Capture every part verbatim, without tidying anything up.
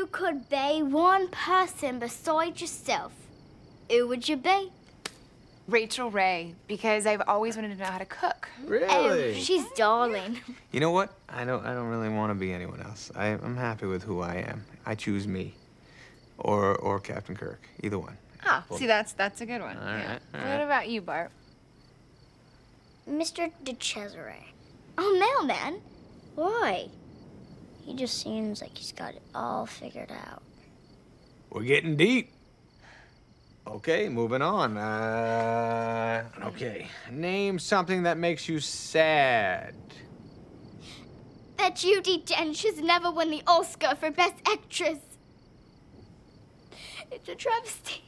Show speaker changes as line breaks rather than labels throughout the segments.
you could be one person beside yourself, who would you be?
Rachel Ray, because I've always wanted to know how to cook.
Really?
Oh, she's darling.
You know what? I don't. I don't really want to be anyone else. I, I'm happy with who I am. I choose me, or or Captain Kirk. Either one.
Ah, see, that's that's a good one.
All right. All
What
right.
about you, Bart?
Mister De Cesare. Oh, mailman. Why? He just seems like he's got it all figured out.
We're getting deep. Okay, moving on. Uh, okay, name something that makes you sad.
That Judi Dench has never won the Oscar for Best Actress. It's a travesty.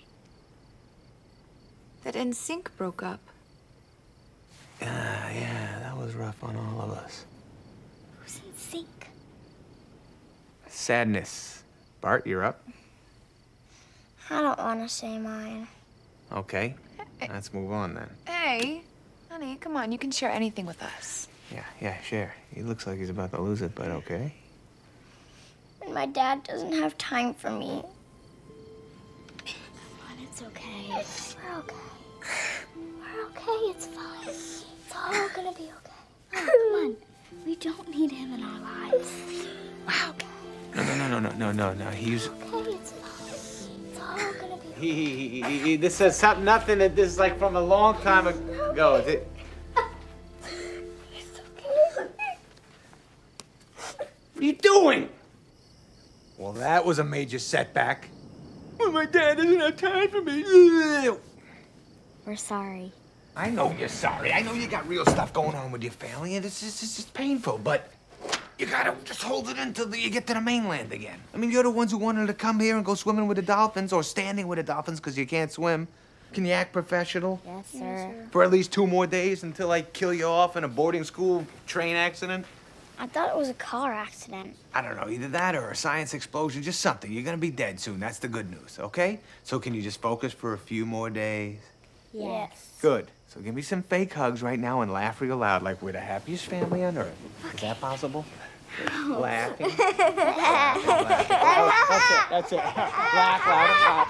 That N Sync broke up.
Ah, yeah, that was rough on all of us.
Who's in sync?
Sadness. Bart, you're up.
I don't want to say mine.
Okay, let's move on then.
Hey, honey, come on. You can share anything with us.
Yeah, yeah, share. He looks like he's about to lose it, but okay.
And my dad doesn't have time for me. Come on, it's okay. We're okay. We're okay, it's fine. It's all gonna be okay. Oh, come on. We don't need him in our lives.
Wow.
No, no, no, no, no, no, no. He's.
Okay, it's fine. It's all gonna be okay.
He, he, he, he, he this is something, nothing that this is like from a long time ago. Is it?
It's okay.
What are you doing? Well, that was a major setback. Well, my dad doesn't have time for me.
We're sorry.
I know you're sorry. I know you got real stuff going on with your family, and it's just, it's just painful, but you gotta just hold it until you get to the mainland again. I mean, you're the ones who wanted to come here and go swimming with the dolphins or standing with the dolphins because you can't swim. Can you act professional?
Yes, sir. Yes, sir.
For at least two more days until I kill you off in a boarding school train accident?
I thought it was a car accident.
I don't know, either that or a science explosion, just something. You're gonna be dead soon. That's the good news, okay? So can you just focus for a few more days?
Yes.
Good. So give me some fake hugs right now and laugh real loud like we're the happiest family on earth. Okay. Is that possible? Laughing. Laughing, laughing. Oh, that's it, that's it. Laugh loud and loud.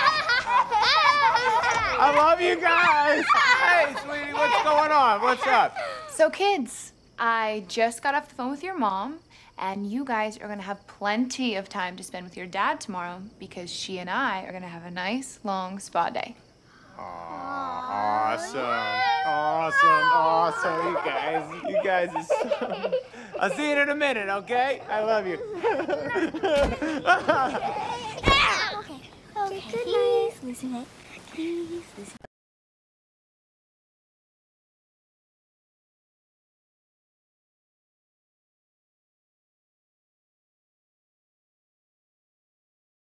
I love you guys. Hey, sweetie, what's going on? What's up?
So, kids, I just got off the phone with your mom, and you guys are gonna have plenty of time to spend with your dad tomorrow because she and I are gonna have a nice, long spa day.
Awesome, awesome, awesome, you guys. You guys are so... I'll see you in a minute, okay? I love you.
Okay, okay. Good night. Please listen it. Please listen.